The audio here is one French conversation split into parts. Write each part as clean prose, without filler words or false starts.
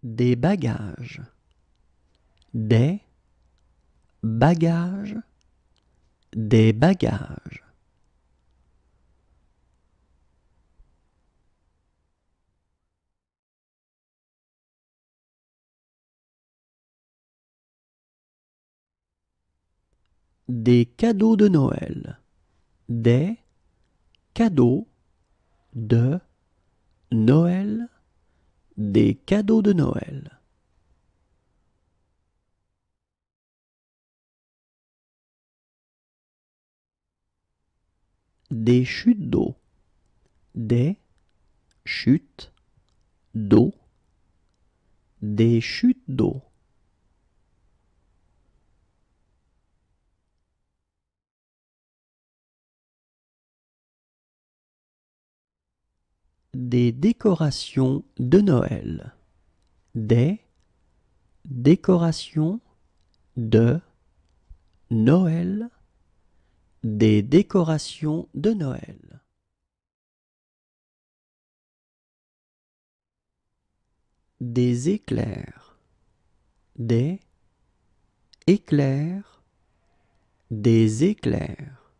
des bagages, des bagages, des bagages. Des cadeaux de Noël, des cadeaux de Noël, des cadeaux de Noël. Des chutes d'eau, des chutes d'eau, des chutes d'eau. Des décorations de Noël, des décorations de Noël, des décorations de Noël. Des éclairs, des éclairs, des éclairs.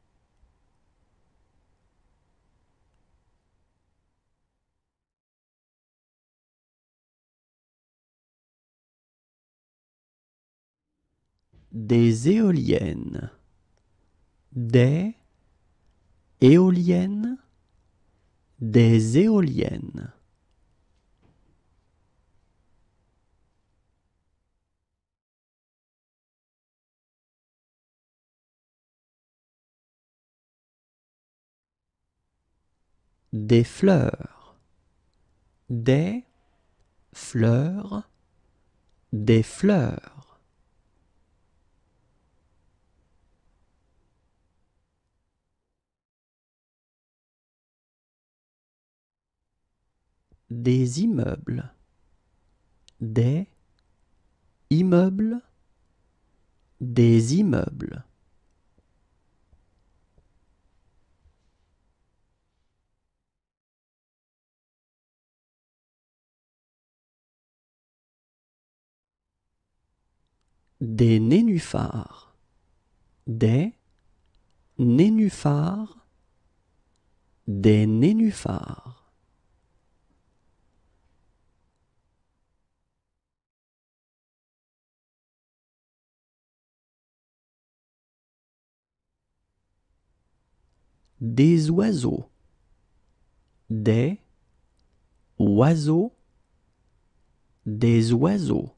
Des éoliennes, des éoliennes, des éoliennes. Des fleurs, des fleurs, des fleurs. Des immeubles, des immeubles, des immeubles. Des nénuphars, des nénuphars, des nénuphars. Des oiseaux, des oiseaux, des oiseaux.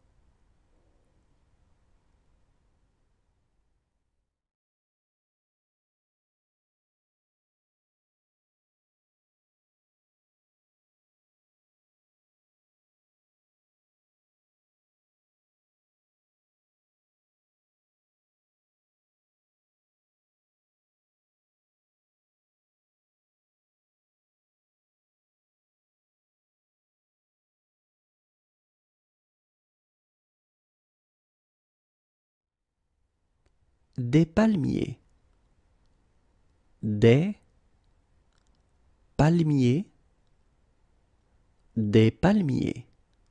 Des palmiers, des palmiers, des palmiers.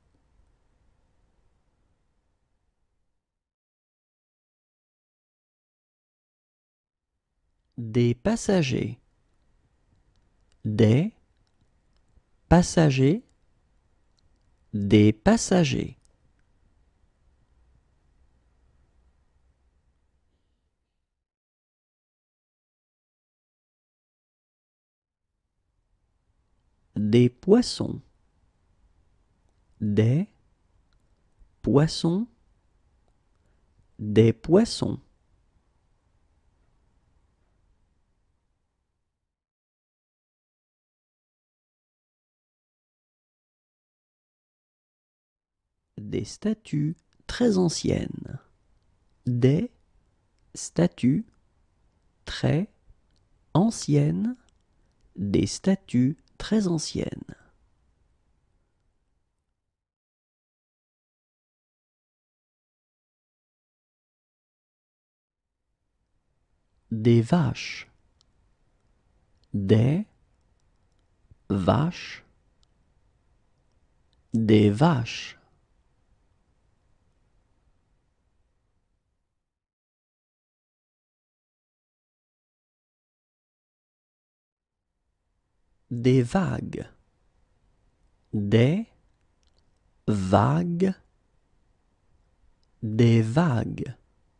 Des passagers, des passagers, des passagers. Des poissons, des poissons, des poissons. Des statues très anciennes, des statues très anciennes, des statues très anciennes. Des vaches, des vaches, des vaches. des vagues, des vagues, des vagues.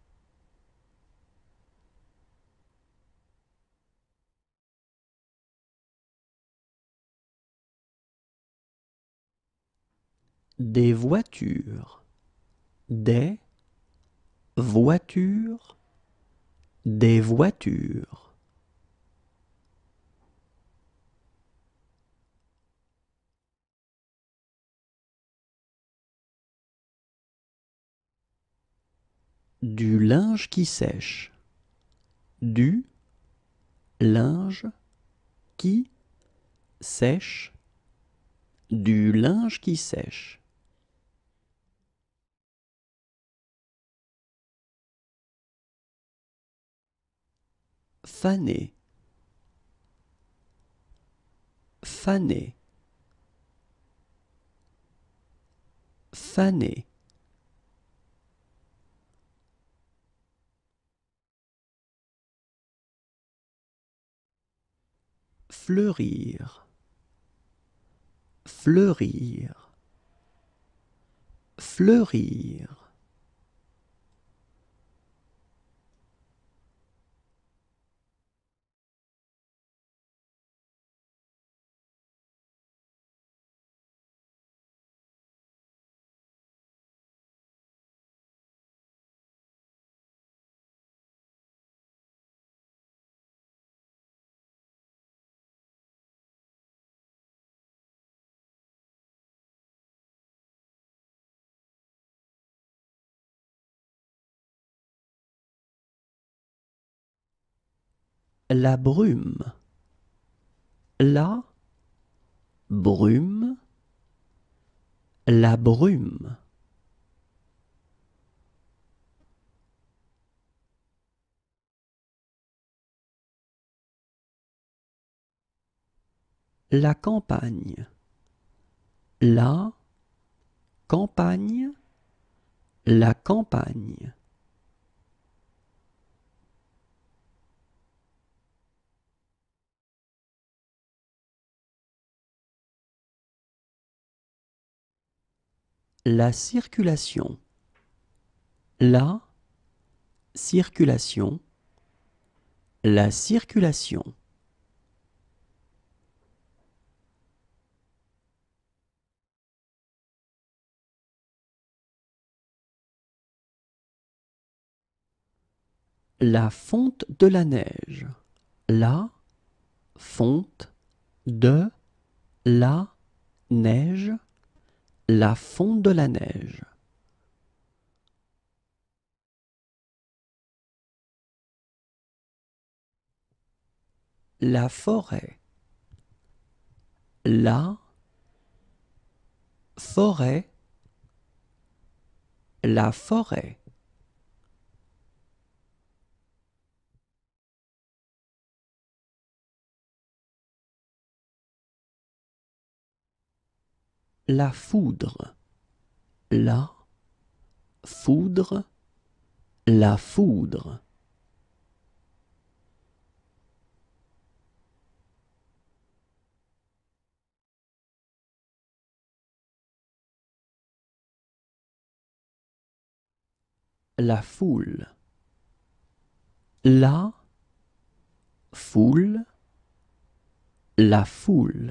Des voitures, des voitures, des voitures. Du linge qui sèche, du linge qui sèche, du linge qui sèche. Faner, faner, faner. Fleurir, fleurir, fleurir. La brume, la brume, la brume. La campagne, la campagne, la campagne. La circulation, la circulation, la circulation. La fonte de la neige, la fonte de la neige, la fonte de la neige. La forêt, la forêt, la forêt. La foudre, la foudre, la foudre. La foule, la foule, la foule.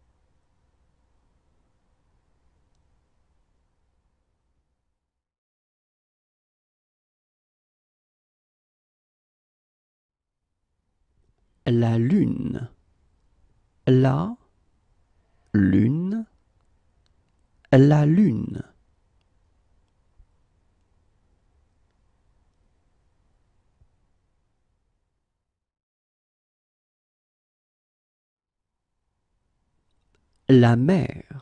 La lune, la lune, la lune. La mer,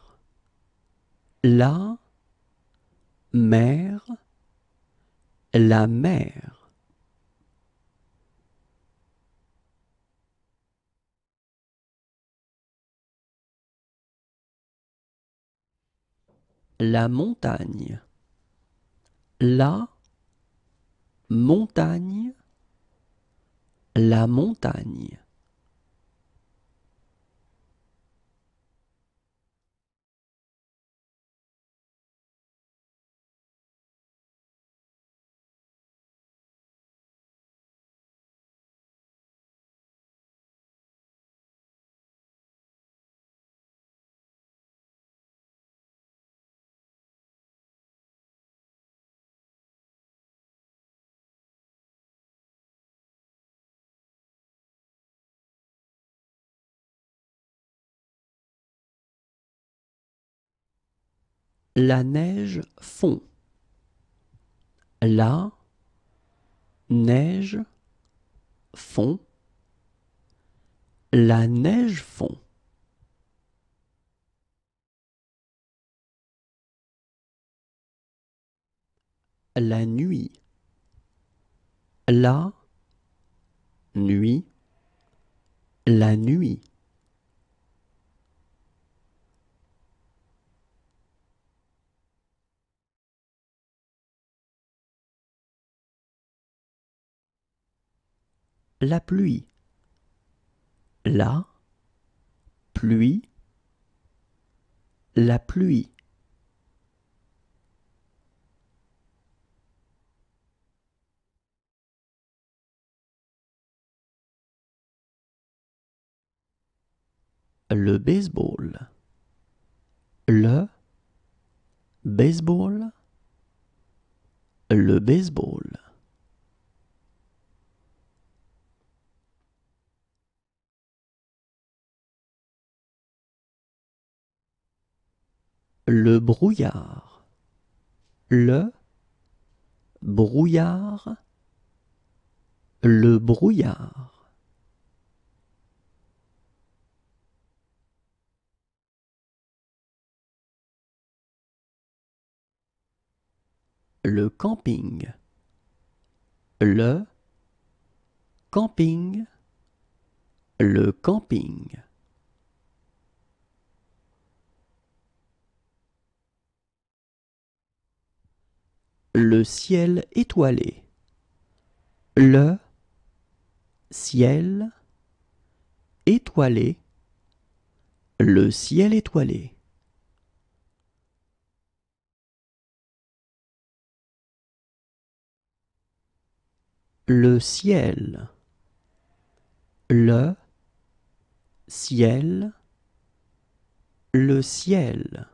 la mer, la mer. La montagne, la montagne, la montagne. La neige fond. La neige fond. La neige fond. La nuit. La nuit. La nuit. La pluie. La pluie. La pluie. Le baseball. Le baseball. Le baseball. Le brouillard. Le brouillard. Le brouillard. Le camping. Le camping. Le camping. Le ciel étoilé. Le ciel étoilé. Le ciel étoilé. Le ciel. Le ciel. Le ciel.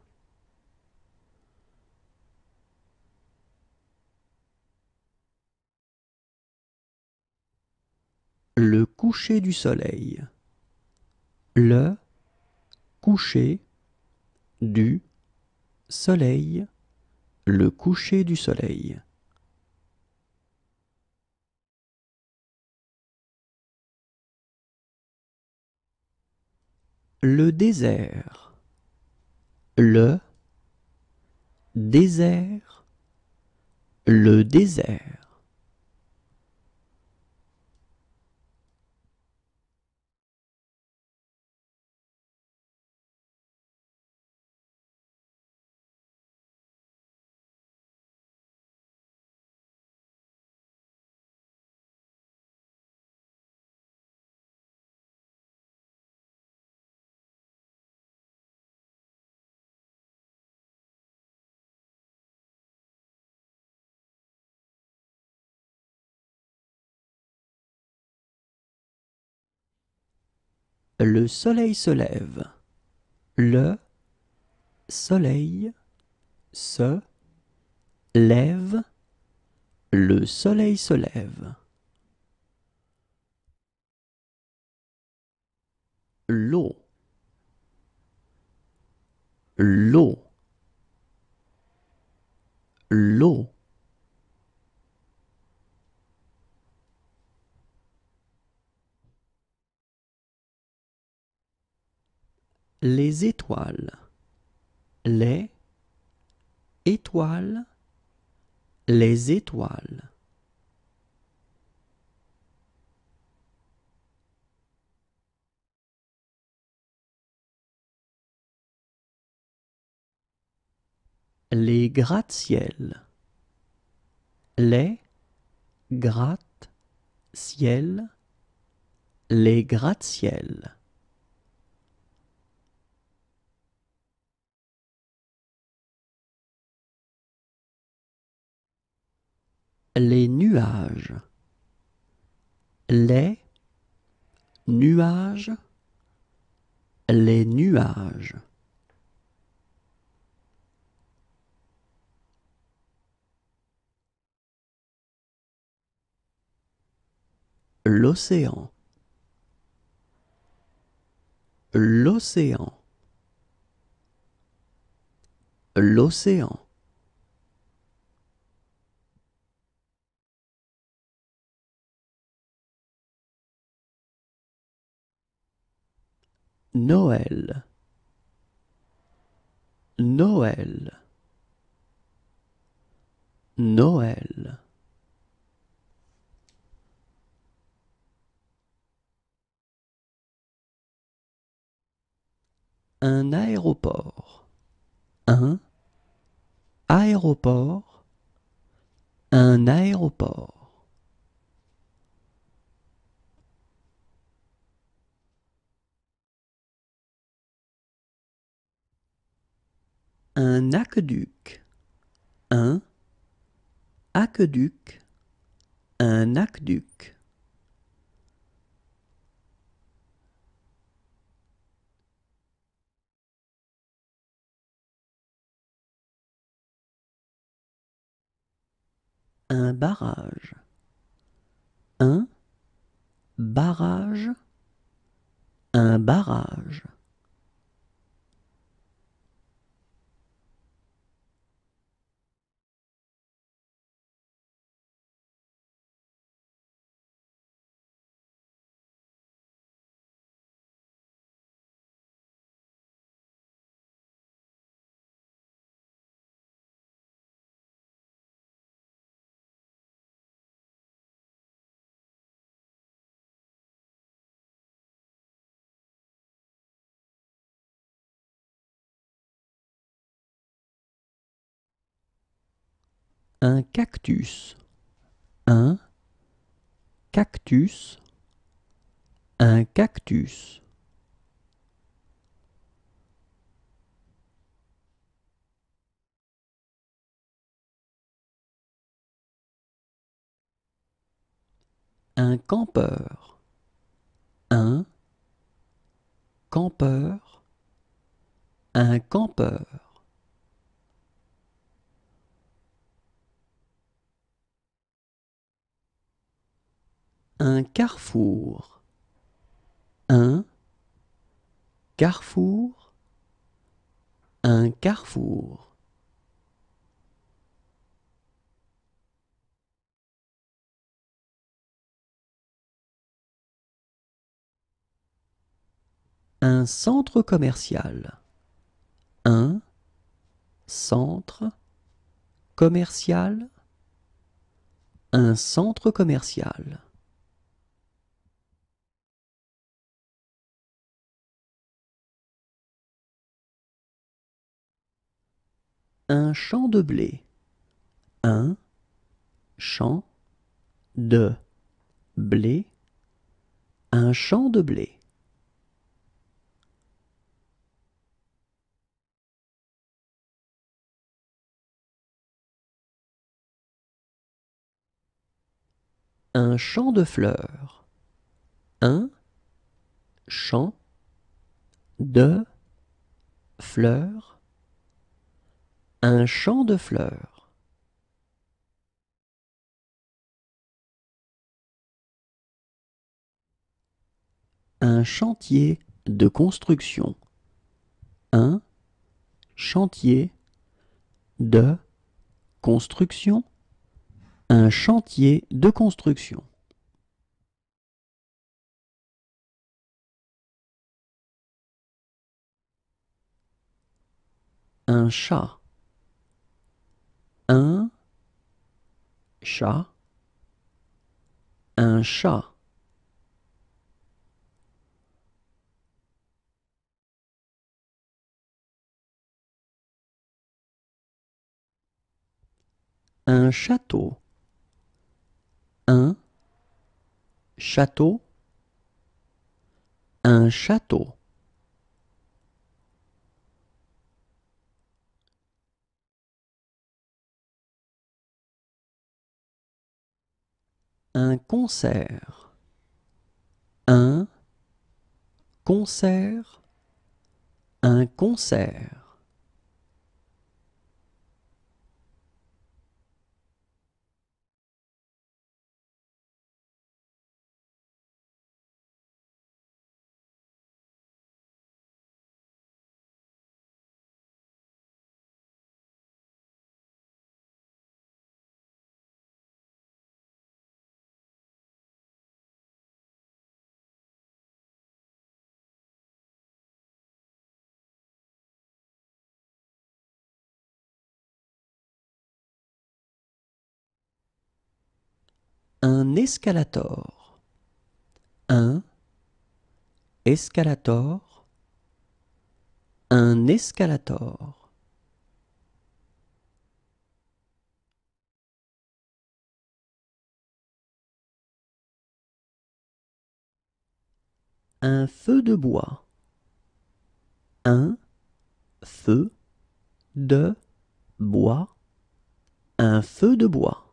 Le coucher du soleil. Le coucher du soleil. Le coucher du soleil. Le désert. Le désert. Le désert. Le soleil se lève. Le soleil se lève. Le soleil se lève. L'eau. L'eau. L'eau. Les étoiles. Les étoiles. Les étoiles. Les gratte-ciel. Les gratte-ciel. Les gratte-ciel. Les nuages. Les nuages. Les nuages. L'océan. L'océan. l'océan. Noël, Noël, Noël. Un aéroport, un aéroport, un aéroport. Un aqueduc, un aqueduc, un aqueduc. Un barrage, un barrage, un barrage. Un cactus, un cactus, un cactus. Un campeur, un campeur, un campeur. Un carrefour, un carrefour, un carrefour. Un centre commercial, un centre commercial, un centre commercial. Un champ de blé, un champ de blé, un champ de blé. Un champ de fleurs, un champ de fleurs, un champ de fleurs. Un chantier de construction, un chantier de construction, un chantier de construction. Un chat, un chat, un chat. Un château, un château, un château. Un concert, un concert, un concert. Un escalator. Un escalator. Un escalator. Un feu de bois. Un feu de bois. Un feu de bois.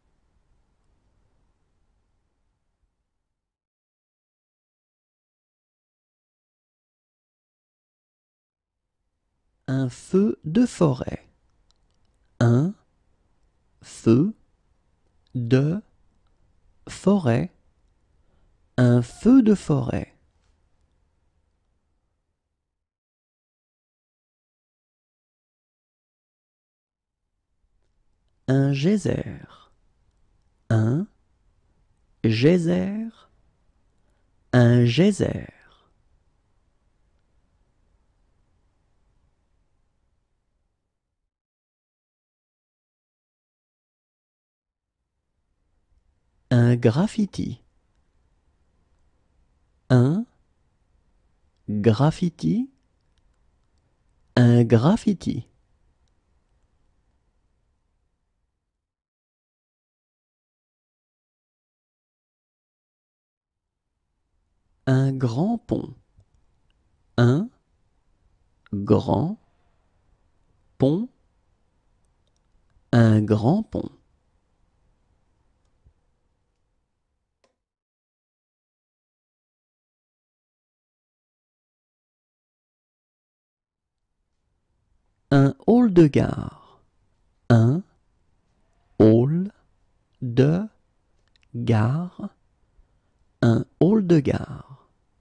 Un feu de forêt. Un feu de forêt. Un feu de forêt. Un geyser. Un geyser. Un geyser. Un graffiti. Un graffiti. Un graffiti. Un grand pont. Un grand pont. Un grand pont. Un hall de gare. Un hall de gare. Un hall de gare.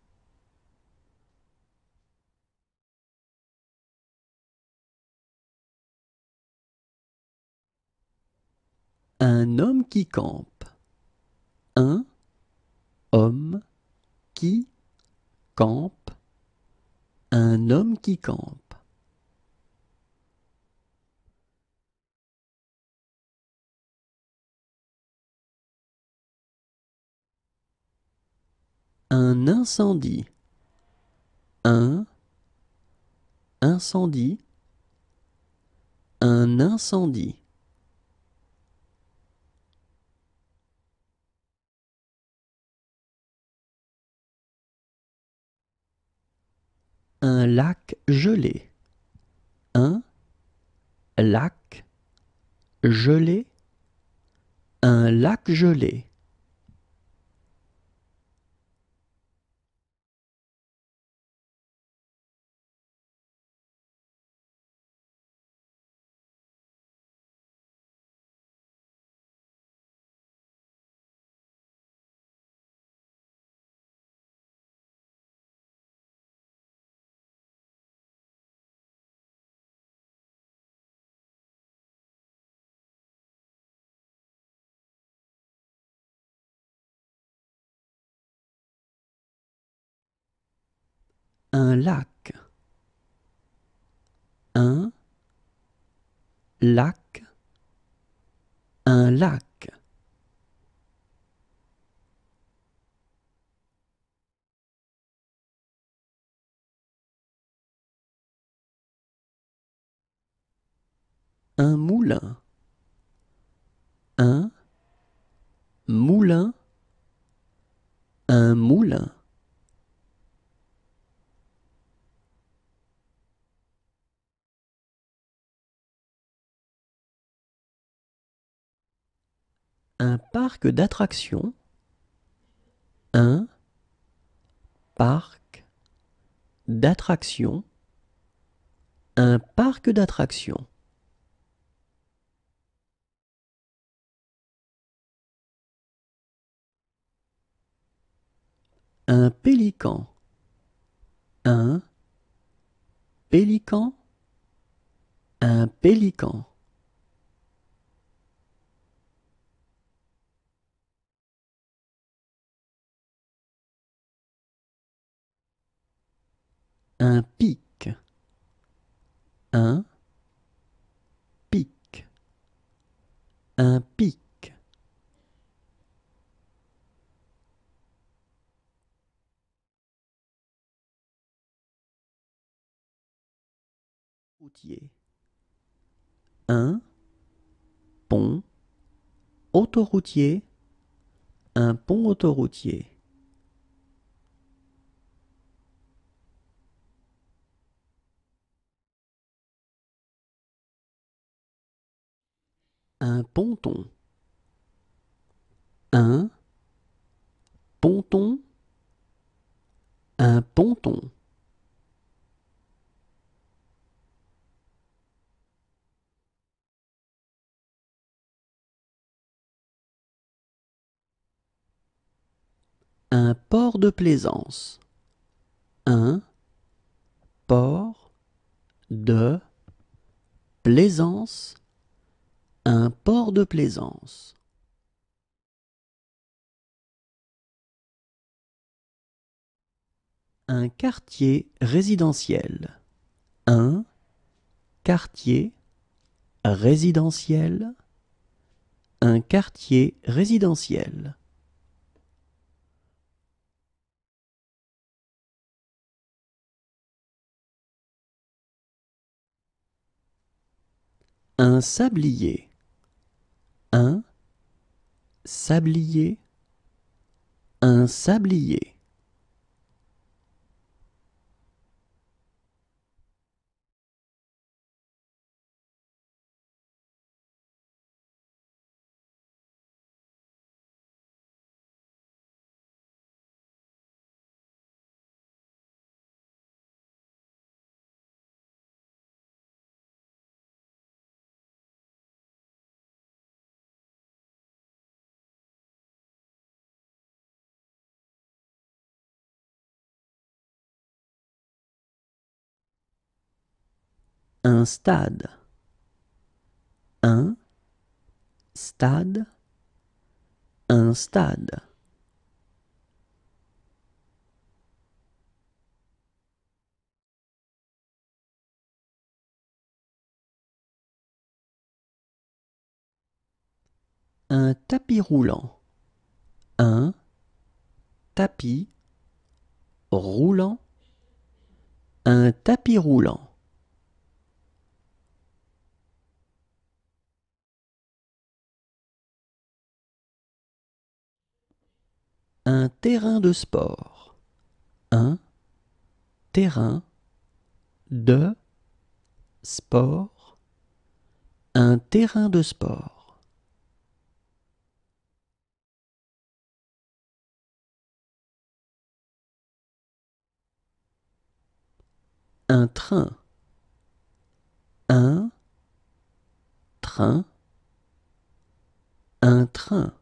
Un homme qui campe. Un homme qui campe. Un homme qui campe. Un incendie. Un incendie. Un incendie. Un lac gelé. Un lac gelé. Un lac gelé. Un lac. Un lac. Un lac. Un moulin. Un moulin. Un moulin. Un parc d'attractions. Un parc d'attractions. Un parc d'attractions. Un pélican. Un pélican. Un pélican. Un pic. Un pic. Un pic. Routier. Un pont autoroutier. Un pont autoroutier. Un ponton. Un ponton. Un ponton. Un port de plaisance. Un port de plaisance. Un port de plaisance. Un quartier résidentiel. Un quartier résidentiel. Un quartier résidentiel. Un sablier. Un sablier. Un sablier. Un stade. Un stade. Un stade. Un tapis roulant. Un tapis roulant. Un tapis roulant. Un terrain de sport. Un terrain de sport. Un terrain de sport. Un train. Un train. Un train.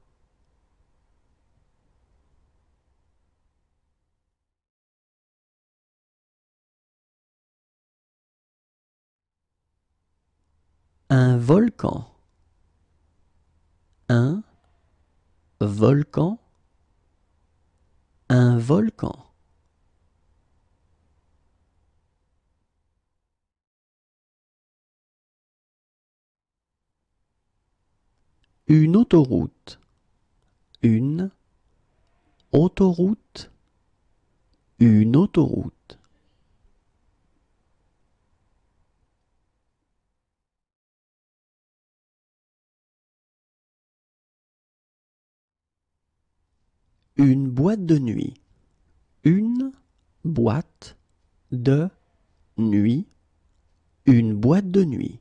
Un volcan. Un volcan. Un volcan. Une autoroute. Une autoroute. Une autoroute. Une boîte de nuit. Une boîte de nuit. Une boîte de nuit.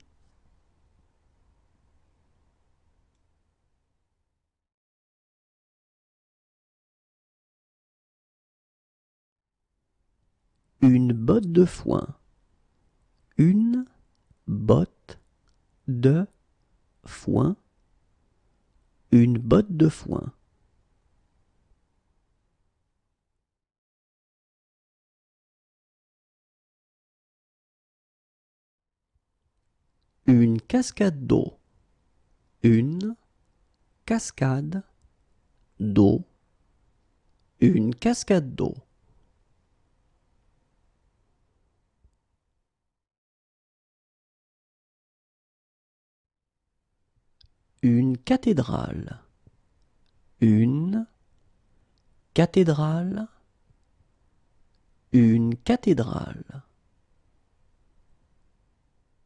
Une botte de foin. Une botte de foin. Une botte de foin. Une cascade d'eau. Une cascade d'eau. Une cascade d'eau. Une cathédrale. Une cathédrale. Une cathédrale.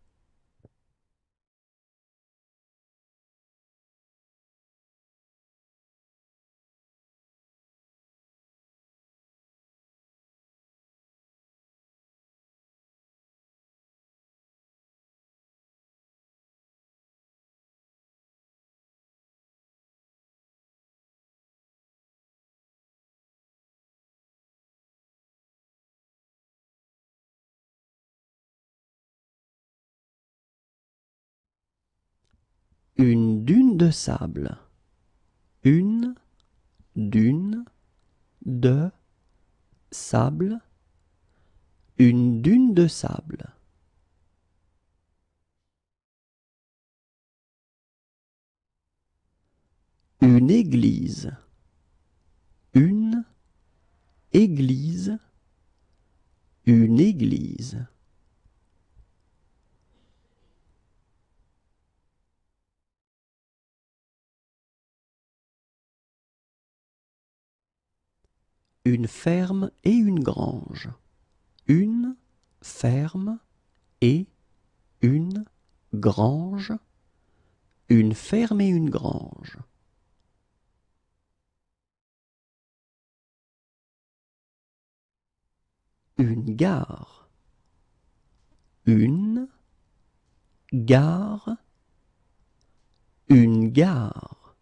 Une dune de sable. Une dune de sable. Une dune de sable. Une église. Une église. Une église. Une ferme et une grange. Une ferme et une grange. Une ferme et une grange. Une gare. Une gare. Une gare.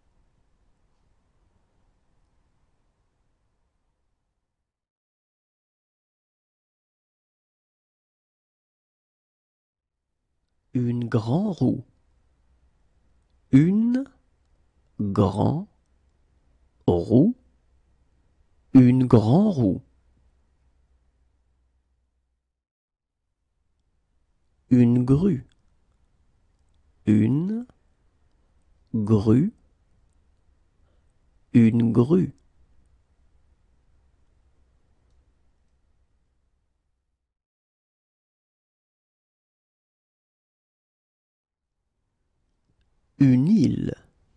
Une grand roue. Une grand roue. Une grand roue. Une grue. Une grue. Une grue. Une île.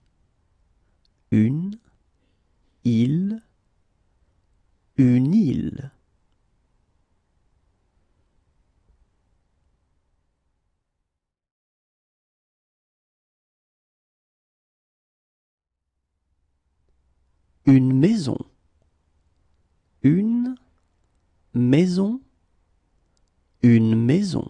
Une île. Une île. Une maison. Une maison. Une maison.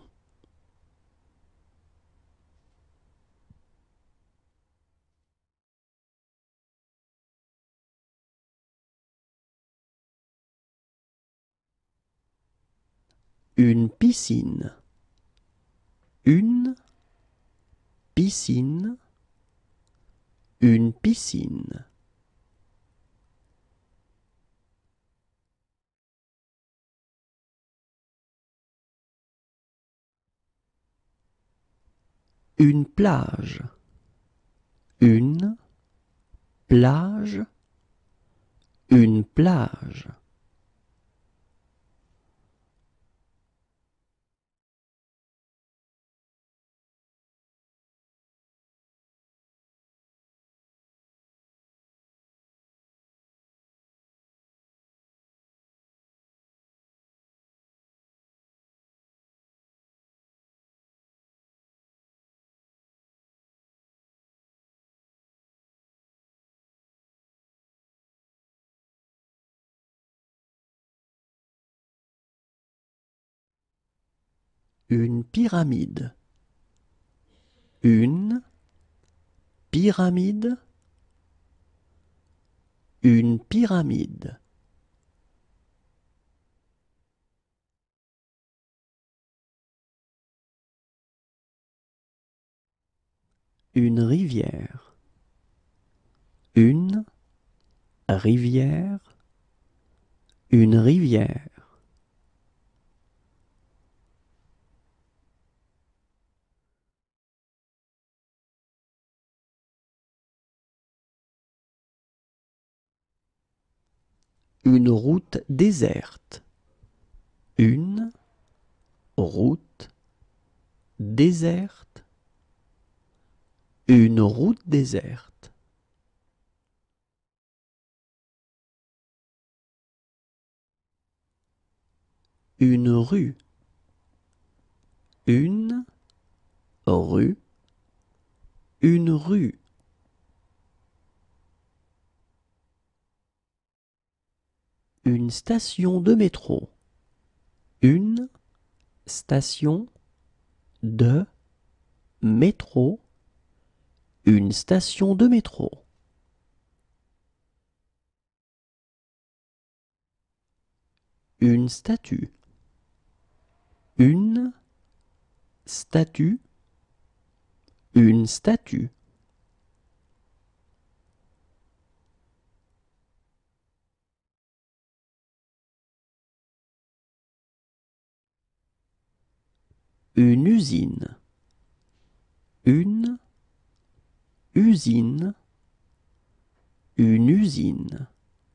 Une piscine. Une piscine. Une piscine. Une plage. Une plage. Une plage. Une pyramide. Une pyramide. Une pyramide. Une rivière. Une rivière. Une rivière. Une route déserte. Une route déserte. Une route déserte. Une rue. Une rue. Une rue. Une station de métro. Une station de métro. Une station de métro. Une statue. Une statue. Une statue. Une usine. Une usine. Une usine.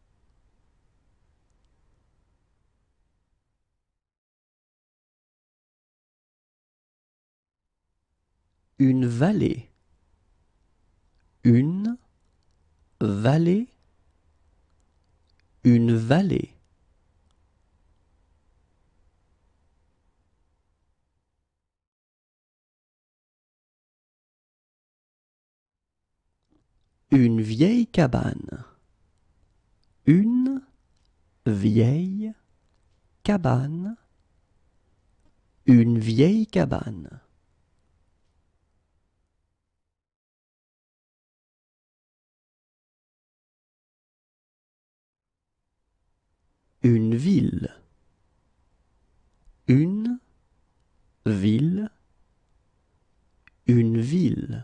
Une vallée. Une vallée. Une vallée. Une vieille cabane. Une vieille cabane. Une vieille cabane. Une ville. Une ville. Une ville.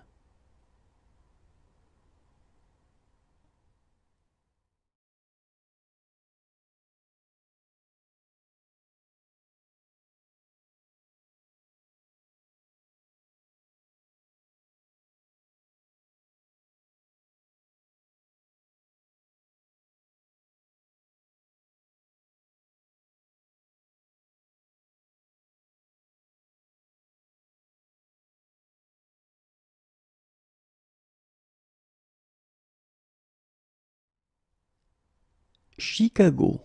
Chicago.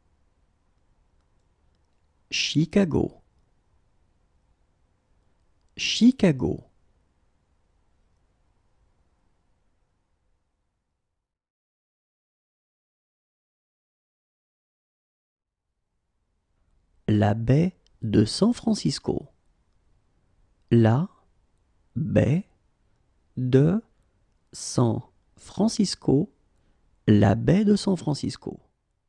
Chicago. Chicago. La baie de San Francisco. La baie de San Francisco. La baie de San Francisco.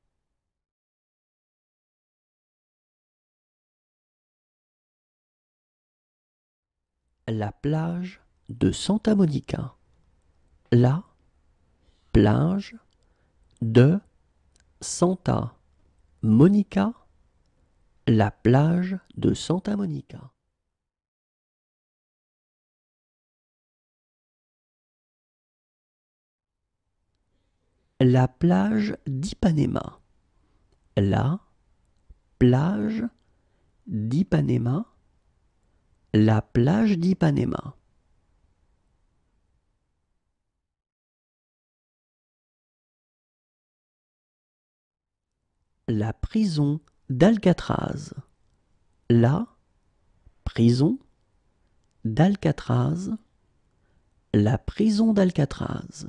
La plage de Santa Monica. La plage de Santa Monica. La plage de Santa Monica. La plage d'Ipanema. La plage d'Ipanema. La plage d'Ipanema. La prison d'Alcatraz. La prison d'Alcatraz. La prison d'Alcatraz.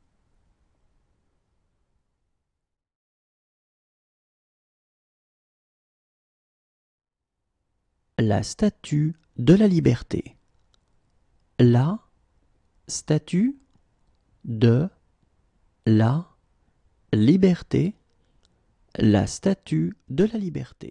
La statue de la liberté. La statue de la liberté. La statue de la liberté.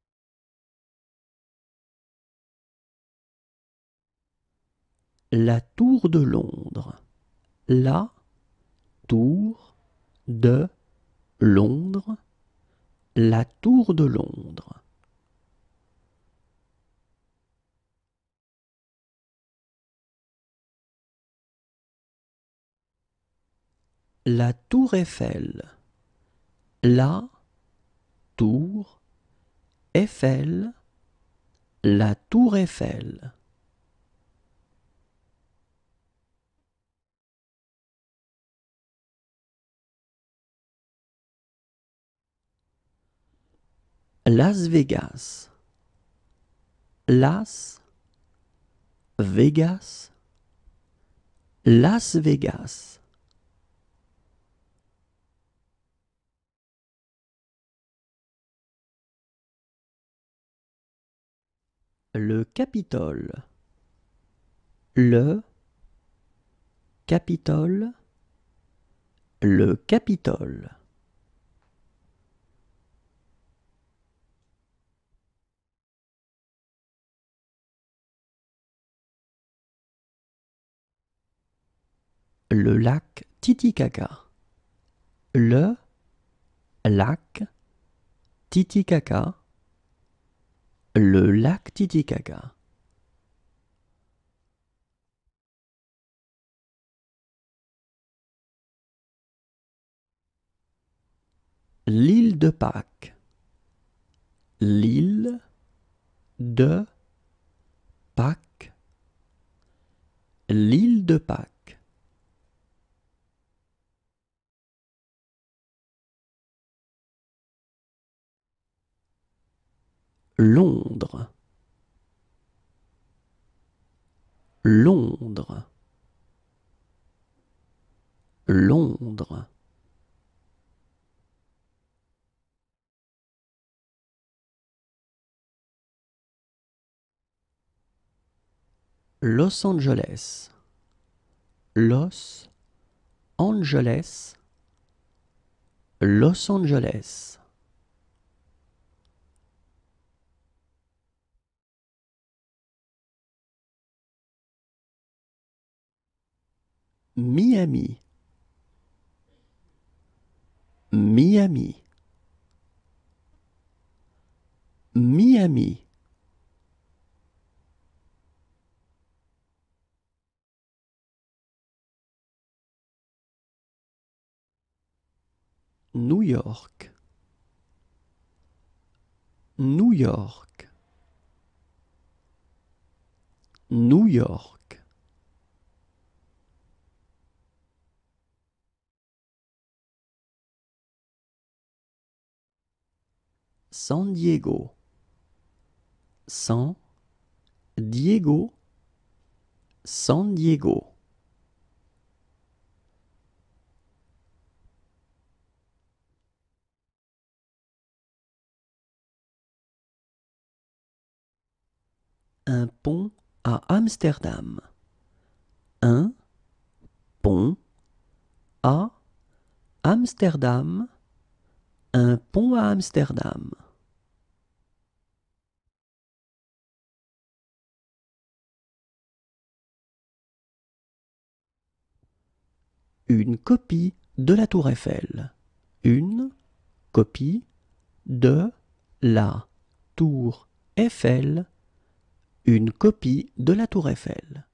La tour de Londres. La tour de Londres. La tour de Londres. La tour Eiffel. La tour Eiffel. La tour Eiffel. Las Vegas. Las Vegas. Las Vegas. Le Capitole. Le Capitole. Le Capitole. Le lac Titicaca. Le lac Titicaca. Le lac Titicaca. L'île de Pâques. L'île de Pâques. L'île de Pâques. Londres. Londres. Londres. Los Angeles. Los Angeles. Los Angeles. Miami. Miami. Miami. New York. New York. New York. San Diego. San Diego. San Diego. Un pont à Amsterdam. Un pont à Amsterdam. Un pont à Amsterdam. Une copie de la Tour Eiffel. Une copie de la Tour Eiffel. Une copie de la Tour Eiffel.